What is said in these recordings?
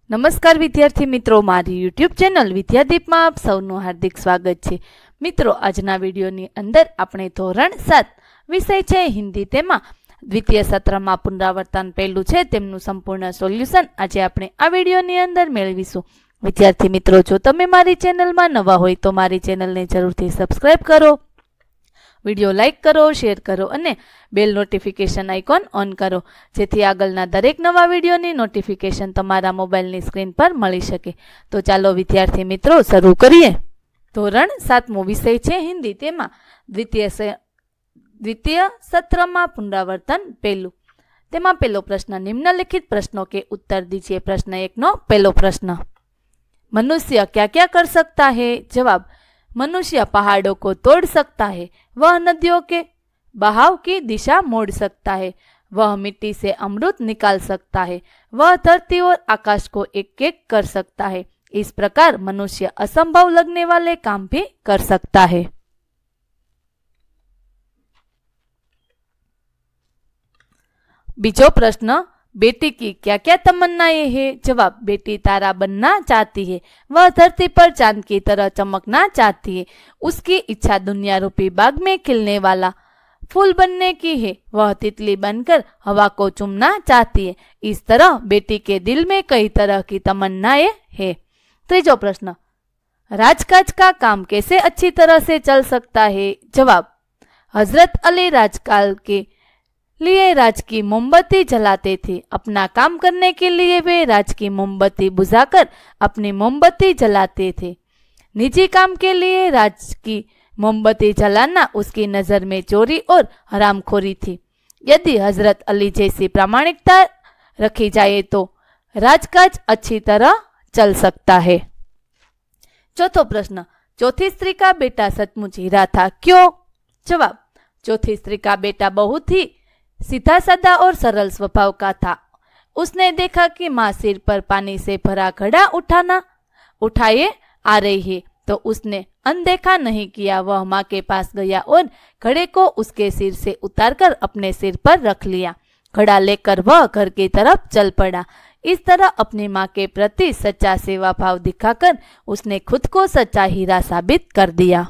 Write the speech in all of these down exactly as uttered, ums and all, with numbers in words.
નમસ્કાર વિદ્યાર્થી મિત્રો, મારી યુટ્યુબ ચેનલ વિદ્યાદીપમાં આપ સૌનું હાર્દિક સ્વાગત છે। મિત્રો, આજના વિડીયોની અંદર આપણે ધોરણ સાત વિષય છે હિન્દી, તેમાં દ્વિતીય સત્રમાં પુનરાવર્તન પહેલું છે તેમનું સંપૂર્ણ સોલ્યુશન આજે આપણે આ વિડીયોની અંદર મેળવીશું। વિદ્યાર્થી મિત્રો, જો તમે મારી ચેનલમાં નવા હોય તો મારી ચેનલને જરૂરથી સબસ્ક્રાઇબ કરો, વિડીયો લાઇક કરો, શેર કરો અને બેલ નોટિફિકેશન આઇકોન ઓન કરો, જેથી આગળના દરેક નવા વિડીયોની નોટિફિકેશન તમારા મોબાઈલની સ્ક્રીન પર મળી શકે। તો ચાલો વિદ્યાર્થી મિત્રો શરૂ કરીએ। ધોરણ સાતમો વિષય છે હિન્દી, તેમાં દ્વિતીય દ્વિતીય સત્રમાં પુનરાવર્તન પહેલું, તેમાં પહેલો પ્રશ્ન, નિમ્નલિખિત प्रश्नों के उत्तर दीजिए। प्रश्न एक नो पहलो प्रश्न, मनुष्य क्या क्या कर सकता है? जवाब, मनुष्य पहाड़ों को तोड़ सकता है, वह नदियों के बहाव की दिशा मोड़ सकता है, वह मिट्टी से अमृत निकाल सकता है, वह धरती और आकाश को एक एक कर सकता है। इस प्रकार मनुष्य असंभव लगने वाले काम भी कर सकता है। बीजो प्रश्न, बेटी की क्या क्या तमन्नाएं हैं? जवाब, बेटी तारा बनना चाहती है, वह धरती पर चांद की तरह चमकना चाहती है, उसकी इच्छा दुनिया रूपी बाग में खिलने वाला फूल बनने की है, वह तितली बनकर हवा को चूमना चाहती है। इस तरह बेटी के दिल में कई तरह की तमन्नाएं हैं। तीजो प्रश्न, राजकाज का काम कैसे अच्छी तरह से चल सकता है? जवाब, हजरत अली राजकाल के लिए राज की मोमबत्ती जलाते थे, अपना काम करने के लिए वे राज की मोमबत्ती बुझाकर अपनी मोमबत्ती जलाते थे। निजी काम के लिए राज की मोमबत्ती जलाना उसकी नजर में चोरी और हरामखोरी थी। यदि हजरत अली जैसी प्रामाणिकता रखी जाए तो राजकाज अच्छी तरह चल सकता है। चौथो प्रश्न, चौथी स्त्री का बेटा सचमुच हीरा था, क्यों? जवाब, चौथी स्त्री का बेटा बहुत ही सीधा साधा और सरल स्वभाव का था। उसने देखा कि माँ सिर पर पानी से भरा घड़ा उठाना उठाए आ रही है, तो उसने अनदेखा नहीं किया। वह माँ के पास गया और घड़े को उसके सिर से उतारकर अपने सिर पर रख लिया। घड़ा लेकर वह घर की तरफ चल पड़ा। इस तरह अपनी माँ के प्रति सच्चा सेवा भाव दिखाकर उसने खुद को सच्चा हीरा साबित कर दिया।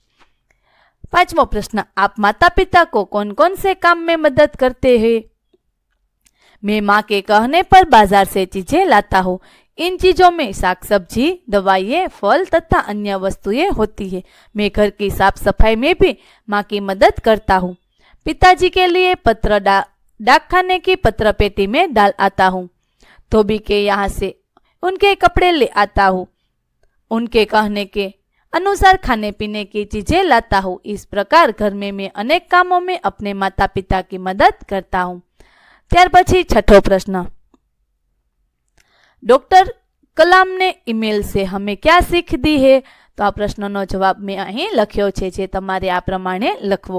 पांचवा प्रश्न, आप माता पिता को कौन कौन से काम में मदद करते हैं? मैं माँ के कहने पर बाजार से चीजें लाता हूँ। इन चीजों में साग सब्जी, दवाइयाँ, फल तथा अन्य वस्तुएं होती है। मैं घर की साफ सफाई में भी माँ की मदद करता हूँ। पिताजी के लिए पत्र डा डाक खाने की पत्र पेटी में डाल आता हूँ। धोबी के यहाँ से उनके कपड़े ले आता हूँ। उनके कहने के अनुसार खाने पीने की चीजें लाता हूँ। इस प्रकार घर में मैं अनेक कामों में अपने माता पिता की मदद करता हूँ। ત્યાર પછી छठो प्रश्न, डॉक्टर कलाम ने ईमेल से हमें क्या सीख दी है? तो आ प्रश्नનો જવાબ મેં અહીં લખ્યો છે, જે તમારે આ પ્રમાણે લખવો।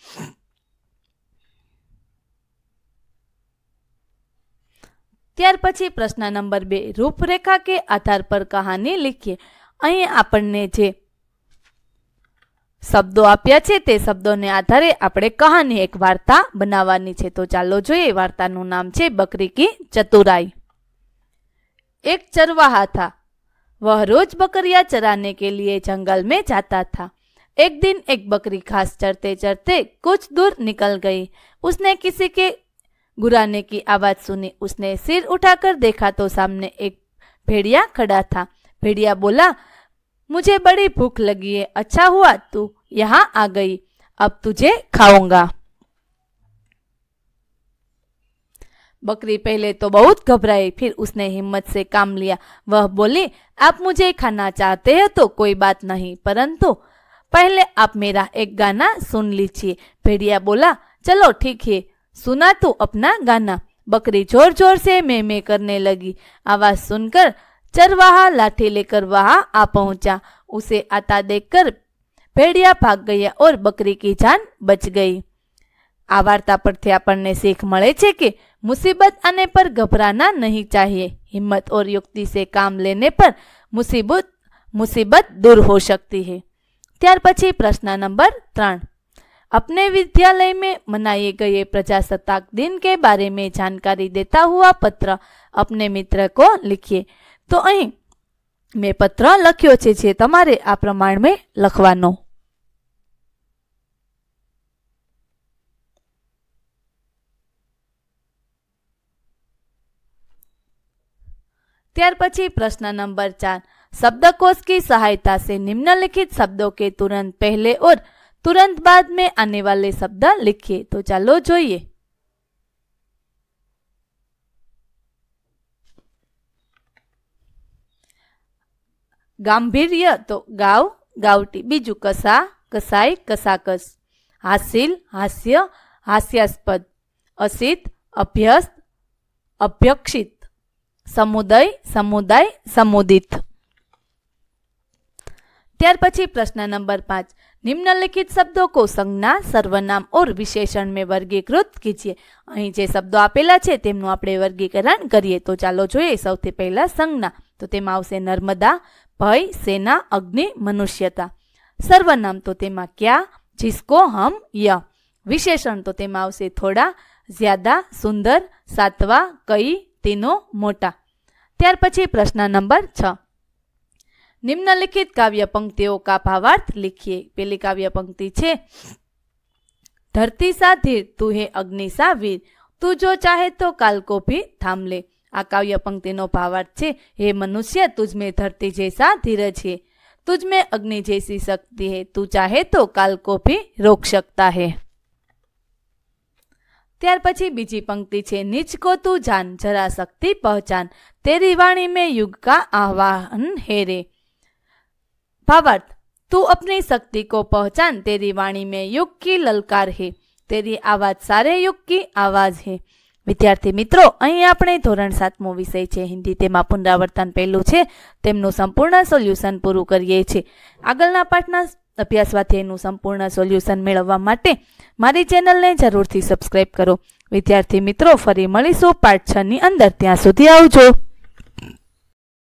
ત્યાર પછી પ્રશ્ન નંબર બે, रूपरेखा के आधार पर कहानी लिखिए। અહીં આપણને જે શબ્દો આપ્યા છે તે શબ્દોને આધારે આપણે કહાની, એક વાર્તા બનાવવાની છે। તો ચાલો જોઈએ। વાર્તાનું નામ છે બકરી की चतुराई। एक चरवाहा था, वह रोज बकरियां चराने के लिए जंगल में जाता था। एक दिन एक बकरी घास चरते चरते कुछ दूर निकल गई। उसने किसी के गुर्राने की आवाज सुनी। उसने सिर उठाकर देखा तो सामने एक भेड़िया खड़ा था। भेड़िया बोला, मुझे बड़ी भूख लगी है, अच्छा हुआ तू यहाँ आ गई, अब तुझे खाऊंगा। बकरी पहले तो बहुत घबराई, फिर उसने हिम्मत से काम लिया। वह बोली, आप मुझे खाना चाहते हैं तो कोई बात नहीं, परंतु पहले आप मेरा एक गाना सुन लीजिए। भेड़िया बोला, चलो ठीक है, सुना तू अपना गाना। बकरी जोर जोर से मैं मैं करने लगी। आवाज सुनकर चरवाहा लाठी लेकर वहां आ पहुंचा। उसे आता देखकर भेड़िया भाग गया और बकरी की जान बच गई। आ वार्ता परथी आपने सीख मळे छे कि मुसीबत आने पर घबराना नहीं चाहिए। हिम्मत और युक्ति से काम लेने पर मुसीबत मुसीबत दूर हो सकती है। त्यार पछी प्रश्न नंबर त्रण, अपने विद्यालय में मनाए गए प्रजासत्ताक दिन के बारे में जानकारी देता हुआ पत्र अपने मित्र को लिखिए। तो અહીં મેં પત્ર લખ્યો છે જે તમારે આ પ્રમાણે લખવાનો। ત્યાર પછી प्रश्न नंबर चार, शब्दकोश की सहायता से निम्नलिखित शब्दों के तुरंत पहले और तुरंत बाद में आने वाले शब्द लिखिए। तो चलो જોઈએ। गांभीर्य तो गाव गावटी, बीजू कसा कसाई कसाकस, हासिल हास्य हास्यास्पद, असित अभ्यस्त अभ्यक्षित, समुदाय समुदाय समुदित। ત્યાર પછી प्रश्न नंबर पाँच, निम्नलिखित शब्दों को संज्ञा सर्वनाम और विशेषण में वर्गीकृत कीजिए। અહીં જે શબ્દો આપેલા છે તેમનું આપણે વર્ગીકરણ કરીએ। તો ચાલો જોઈએ। સૌથી પહેલા સંજ્ઞા, તો તેમાં આવશે નર્મદા, ભય, સેના, અગ્નિ, મનુષ્યતા। સર્વનામ તો તેમાં क्या, जिसको, हम, यह। विशेषण तो તેમાં આવશે થોડા, ज्यादा, सुंदर, सातवा, कई, तीनों, मोटा। ત્યાર પછી प्रश्न नंबर छ, निम्नलिखित काव्य पंक्तियों का भावार्थ लिखिए। पहली काव्य पंक्ति छे, धरती सा धीर तू है अग्नि सा वीर, तू जो चाहे तो काल को भी थाम ले। आ काव्य पंक्ति नो भावार्थ छे, हे मनुष्य तुझ में धरती जैसा धीरज है, तुझ में अग्नि जैसी शक्ति है, तू चाहे तो काल को भी रोक सकता है। ત્યાર પછી બીજી पंक्ति छे, निज को तू जान जरा शक्ति पहचान, तेरी वाणी में युग का आह्वान है रे। भावार्थ, तू अपनी शक्ति को पहचान, तेरी वाणी में युग की ललकार है, तेरी आवाज सारे युग की आवाज है। विद्यार्थी मित्रों, અહીં આપણે ધોરણ સાતમો વિષય છે હિન્દી, તેમાં પુનરાવર્તન પહેલું છે તેમનું સંપૂર્ણ સોલ્યુશન પૂરું કરીએ છીએ। આગળના પાઠના અભ્યાસ સ્વાધ્યાયનું સંપૂર્ણ સોલ્યુશન મેળવવા માટે મારી ચેનલને જરૂરથી સબસ્ક્રાઇબ કરો। વિદ્યાર્થી મિત્રો, ફરી મળીશું પાઠ છ ની અંદર, ત્યાં સુધી આવજો।